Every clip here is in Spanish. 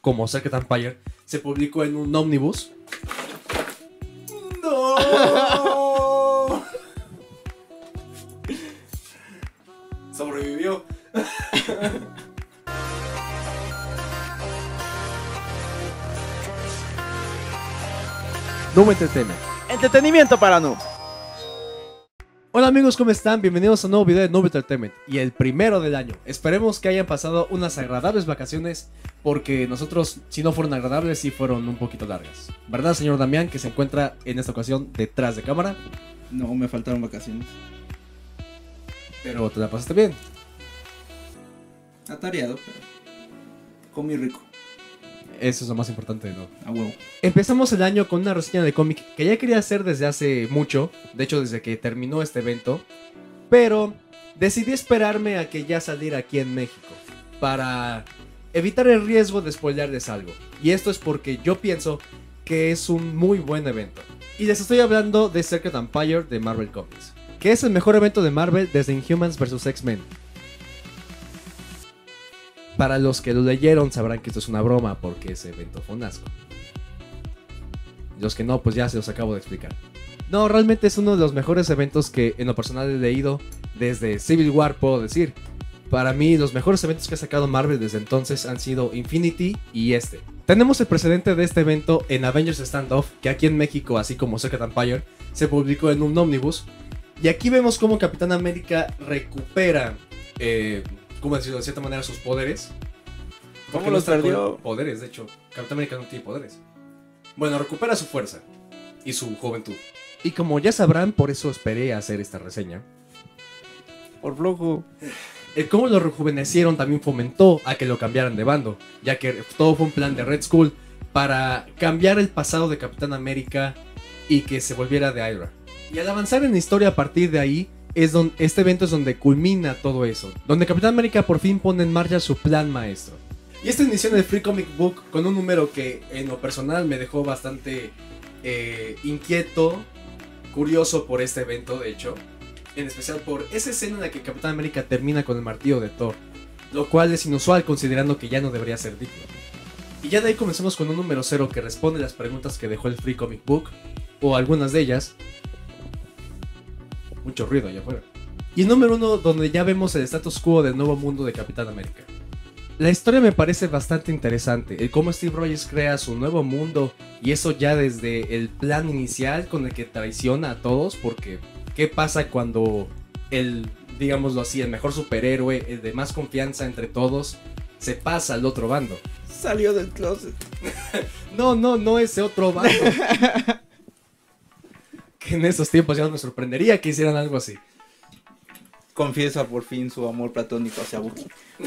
como Secret Empire, se publicó en un ómnibus. ¡No! Sobrevivió. Noob Entertainment. Entretenimiento para noobs. Hola amigos, ¿cómo están? Bienvenidos a un nuevo video de Noob Entertainment y el primero del año. Esperemos que hayan pasado unas agradables vacaciones, porque nosotros, si no fueron agradables, sí fueron un poquito largas. ¿Verdad, señor Damián, que se encuentra en esta ocasión detrás de cámara? No, me faltaron vacaciones. Pero te la pasaste bien. Atareado, pero comí rico. Eso es lo más importante, ¿no? A huevo. Empezamos el año con una reseña de cómic que ya quería hacer desde hace mucho, de hecho desde que terminó este evento, pero decidí esperarme a que ya saliera aquí en México para evitar el riesgo de spoilearles algo. Y esto es porque yo pienso que es un muy buen evento. Y les estoy hablando de Secret Empire de Marvel Comics, que es el mejor evento de Marvel desde Inhumans vs. X-Men. Para los que lo leyeron sabrán que esto es una broma, porque ese evento fue un asco. Los que no, pues ya se los acabo de explicar. No, realmente es uno de los mejores eventos que en lo personal he leído desde Civil War, puedo decir. Para mí, los mejores eventos que ha sacado Marvel desde entonces han sido Infinity y este. Tenemos el precedente de este evento en Avengers Standoff, que aquí en México, así como Secret Empire, se publicó en un ómnibus. Y aquí vemos cómo Capitán América recupera, ¿cómo decirlo? De cierta manera, sus poderes. ¿Cómo No los está con perdió? poderes, de hecho. Capitán América no tiene poderes. Bueno, recupera su fuerza y su juventud. Y como ya sabrán, por eso esperé a hacer esta reseña. Por flojo. El cómo lo rejuvenecieron también fomentó a que lo cambiaran de bando, ya que todo fue un plan de Red Skull para cambiar el pasado de Capitán América y que se volviera de Hydra. Y al avanzar en la historia a partir de ahí, este evento es donde culmina todo eso, donde Capitán América por fin pone en marcha su plan maestro. Y esta inició en el Free Comic Book con un número que en lo personal me dejó bastante inquieto, curioso por este evento, de hecho. En especial por esa escena en la que Capitán América termina con el martillo de Thor, lo cual es inusual considerando que ya no debería ser digno. Y ya de ahí comenzamos con un número 0 que responde las preguntas que dejó el Free Comic Book, o algunas de ellas. Mucho ruido allá afuera. Y el número 1 donde ya vemos el status quo del nuevo mundo de Capitán América. La historia me parece bastante interesante, el cómo Steve Rogers crea su nuevo mundo, y eso ya desde el plan inicial con el que traiciona a todos, porque ¿qué pasa cuando el, digámoslo así, el mejor superhéroe, el de más confianza entre todos, se pasa al otro bando? Salió del closet. No ese otro bando. Que en esos tiempos ya no me sorprendería que hicieran algo así. Confiesa por fin su amor platónico hacia Bucky.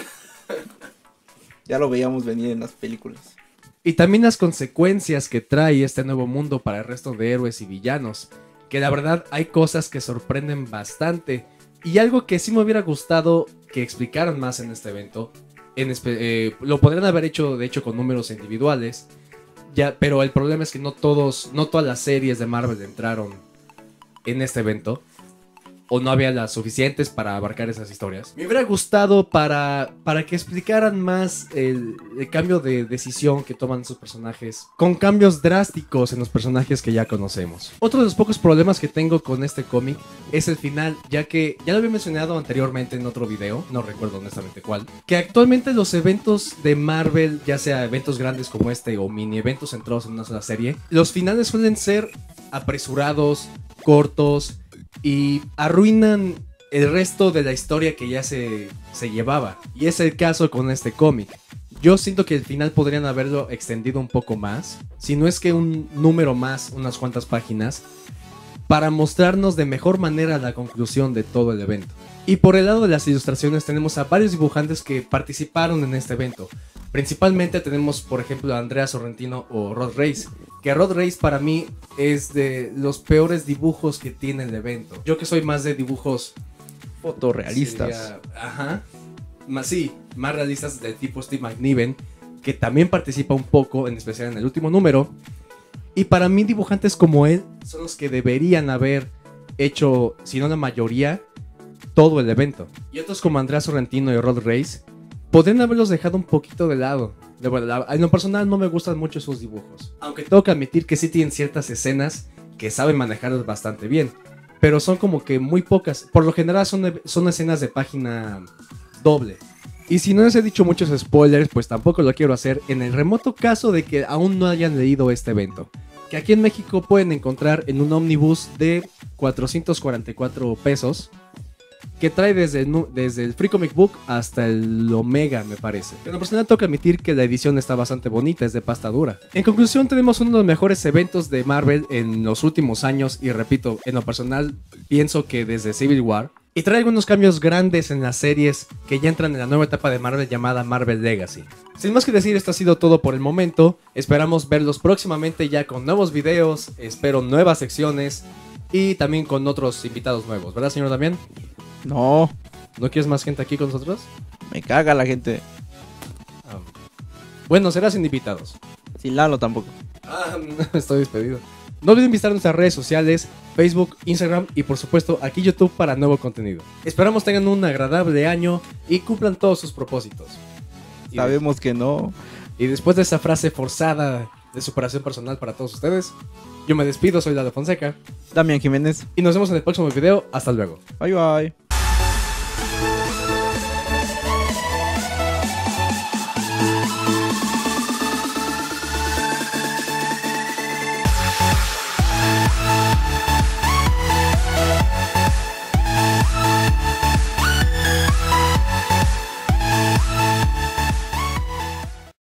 Ya lo veíamos venir en las películas. Y también las consecuencias que trae este nuevo mundo para el resto de héroes y villanos, que la verdad hay cosas que sorprenden bastante, y algo que sí me hubiera gustado que explicaran más en este evento. Lo podrían haber hecho de hecho con números individuales, ya, pero el problema es que no todas las series de Marvel entraron en este evento, o no había las suficientes para abarcar esas historias. Me hubiera gustado para que explicaran más el cambio de decisión que toman sus personajes, con cambios drásticos en los personajes que ya conocemos. Otro de los pocos problemas que tengo con este cómic es el final, ya que ya lo había mencionado anteriormente en otro video, no recuerdo honestamente cuál, que actualmente los eventos de Marvel, ya sea eventos grandes como este o mini eventos centrados en una sola serie, los finales suelen ser apresurados, cortos, y arruinan el resto de la historia que ya se llevaba. Y es el caso con este cómic. Yo siento que el final podrían haberlo extendido un poco más, si no es que un número más, unas cuantas páginas, para mostrarnos de mejor manera la conclusión de todo el evento. Y por el lado de las ilustraciones tenemos a varios dibujantes que participaron en este evento. Principalmente tenemos, por ejemplo, a Andrea Sorrentino o Rod Reis, que Rod Reis para mí es de los peores dibujos que tiene el evento. Yo que soy más de dibujos Fotorrealistas. Ajá. Más realistas del tipo Steve McNiven, que también participa un poco, en especial en el último número. Y para mí dibujantes como él son los que deberían haber hecho, si no la mayoría, todo el evento. Y otros como Andrea Sorrentino y Rod Reis podrían haberlos dejado un poquito de lado. Bueno, en lo personal no me gustan mucho sus dibujos. Aunque tengo que admitir que sí tienen ciertas escenas que saben manejarlas bastante bien. Pero son como que muy pocas. Por lo general son escenas de página doble. Y si no les he dicho muchos spoilers, pues tampoco lo quiero hacer en el remoto caso de que aún no hayan leído este evento. Que aquí en México pueden encontrar en un ómnibus de 444 pesos. Que trae desde el Free Comic Book hasta el Omega, me parece. Pero en lo personal tengo que admitir que la edición está bastante bonita, es de pasta dura. En conclusión, tenemos uno de los mejores eventos de Marvel en los últimos años. Y repito, en lo personal pienso que desde Civil War. Y trae algunos cambios grandes en las series que ya entran en la nueva etapa de Marvel llamada Marvel Legacy. Sin más que decir, esto ha sido todo por el momento. Esperamos verlos próximamente ya con nuevos videos, espero nuevas secciones y también con otros invitados nuevos, ¿verdad, señor Damián? No, ¿No quieres más gente aquí con nosotros? me caga la gente. Bueno, será sin invitados. Sin Lalo tampoco. Estoy despedido. No olviden visitar nuestras redes sociales, Facebook, Instagram y por supuesto aquí YouTube para nuevo contenido. Esperamos tengan un agradable año y cumplan todos sus propósitos. Sabemos que no. Y después de esa frase forzada de superación personal para todos ustedes, yo me despido, soy Lalo Fonseca. Damián Jiménez. Y nos vemos en el próximo video. Hasta luego. Bye bye.